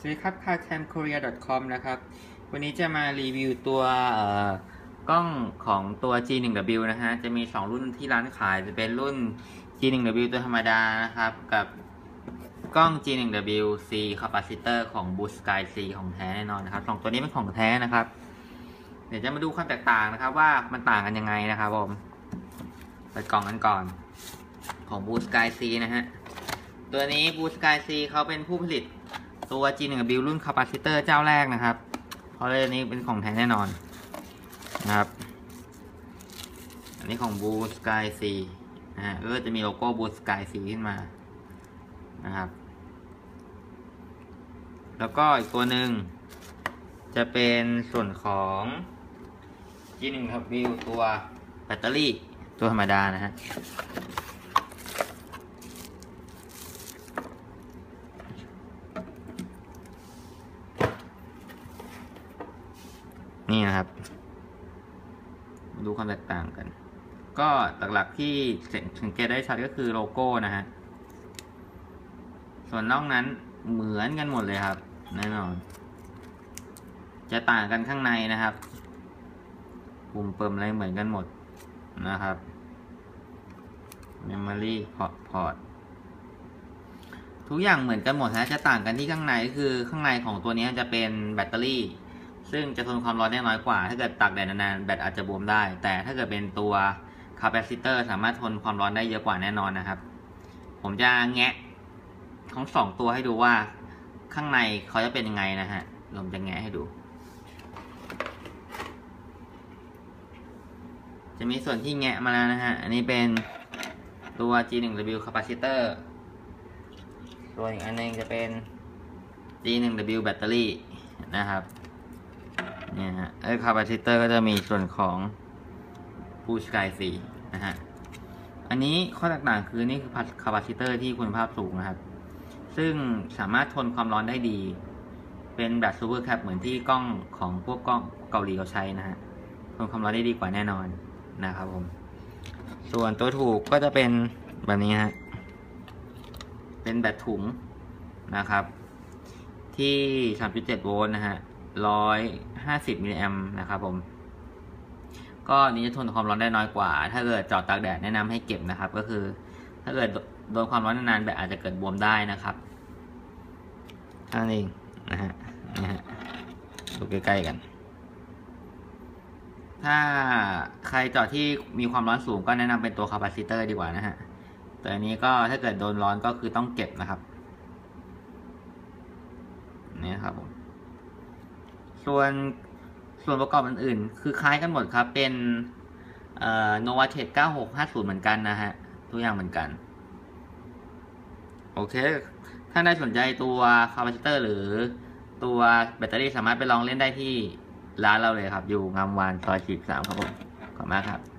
วัสดีครับ carcamkorea.com นะครับวันนี้จะมารีวิวตัวกล้องของตัว G1W นะฮะจะมี2รุ่นที่ร้านขายจะเป็นรุ่น G1W ตัวธรรมดานะครับกับกล้อง G1W C Capacitor ของ Blue Sky C ของแท้แน่นอนนะครับ2ตัวนี้เป็นของแท้นะครับเดี๋ยวจะมาดูความแตกต่างนะครับว่ามันต่างกันยังไงนะครับผมเปิดกล่องกันก่อนของ Blue Sky C นะฮะตัวนี้ Blue Sky C เขาเป็นผู้ผลิตตัว G1W รุ่น Capacitor เจ้าแรกนะครับเพราะเรื่องนี้เป็นของแท้แน่นอนนะครับอันนี้ของ Blue Sky C นะฮะก็จะมีโลโก้ Blue Sky C ขึ้นมานะครับแล้วก็อีกตัวหนึ่งจะเป็นส่วนของ G1W ตัวแบตเตอรี่ตัวธรรมดานะฮะนี่นะครับดูความแตกต่างกันก็หลักๆที่สังเกตได้ชัดก็คือโลโก้นะฮะส่วนนอกนั้นเหมือนกันหมดเลยครับแน่นอนจะต่างกันข้างในนะครับปุ่มเปิมอะไรเหมือนกันหมดนะครับ Memory Port ทุกอย่างเหมือนกันหมดนะจะต่างกันที่ข้างในคือข้างในของตัวนี้จะเป็นแบตเตอรี่ซึ่งจะทนความร้อนได้น้อยกว่าถ้าเกิดตากแดดนานๆแบตอาจจะบวมได้แต่ถ้าเกิดเป็นตัวคาปาซิเตอร์สามารถทนความร้อนได้เยอะกว่าแน่นอนนะครับผมจะแงะทั้ง2ตัวให้ดูว่าข้างในเขาจะเป็นยังไงนะฮะผมจะแงะให้ดูจะมีส่วนที่แงะมาแล้วนะฮะอันนี้เป็นตัว G1W คาปาซิเตอร์ตัวอีกอันนึงจะเป็น G1W แบตเตอรี่นะครับเนี่ยฮะคาปาซิเตอร์ก็จะมีส่วนของ Blue Sky C นะฮะอันนี้ข้อแตกต่างคือนี่คือคาปาซิเตอร์ที่คุณภาพสูงนะครับซึ่งสามารถทนความร้อนได้ดีเป็นแบบซูเปอร์แคปเหมือนที่กล้องของพวกกล้องเกาหลีเขาใช้นะฮะทนความร้อนได้ดีกว่าแน่นอนนะครับผมส่วนตัวถูกก็จะเป็นแบบนี้ฮะเป็นแบตถุงนะครับที่ 3.7 โวลต์นะฮะ150 มิลลิแอมป์นะครับผมก็นี้จะทนความร้อนได้น้อยกว่าถ้าเกิดจอดตากแดดแนะนำให้เก็บนะครับก็คือถ้าเกิดโดนความร้อนนานๆแบตอาจจะเกิดบวมได้นะครับนั่นเองนะฮะดูใกล้ๆกันถ้าใครจอดที่มีความร้อนสูงก็แนะนำเป็นตัวคาปาซิเตอร์ดีกว่านะฮะแต่อันนี้ก็ถ้าเกิดโดนร้อนก็คือต้องเก็บนะครับนี่ครับผมส่วนประกอบอื่นๆคือคล้ายกันหมดครับเป็นNovatek 9650เหมือนกันนะฮะทุกอย่างเหมือนกันโอเคถ้าได้สนใจตัวคาปาซิเตอร์หรือตัวแบตเตอรี่สามารถไปลองเล่นได้ที่ร้านเราเลยครับอยู่งามวานซอย 43ครับผมขอบคุณมากครับ